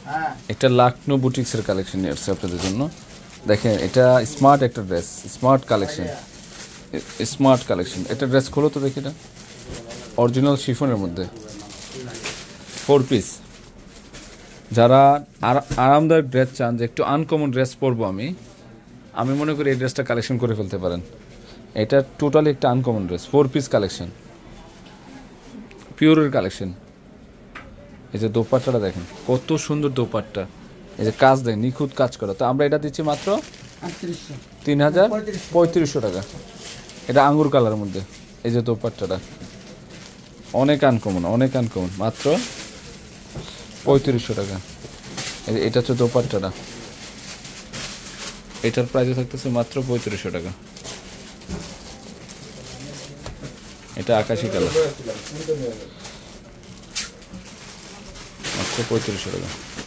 একটা লাকনো বুটিক্সের কালেকশন নিয়ে আসছে আপনাদের জন্য। দেখেন এটা স্মার্ট একটা dress, smart collection, smart collection. একটা ড্রেস খোলো তো দেখি, এটা অরিজিনাল শিফনের মধ্যে 4 পিস। যারা আরামদায়ক ড্রেস চান, যে একটু আনকমন ড্রেস পরবো আমি মনে করি এই ড্রেসটা কালেকশন করে ফেলতে পারেন। এটা টোটালি একটা আনকমন ড্রেস, 4 পিস কালেকশন, পিওরের কালেকশন। এই যে দোপাট্টাটা দেখেন কত সুন্দর দোপাট্টা, এই যে কাজ দেখেন নিখুঁত কাজ করা। তো আমরা এটা দিচ্ছি মাত্র 3,3500 টাকা। এটা আঙ্গুর কালারের মধ্যে, এই যে দোপাট্টাটা অনেক আনকমন, অনেক আনকমন, মাত্র 3500 টাকা। এটা হচ্ছে দোপাট্টাটা, এটার প্রাইসে থাকতেছে মাত্র 3500 টাকা। এটা আকাশি কালার, মাত্র 3500 টাকা।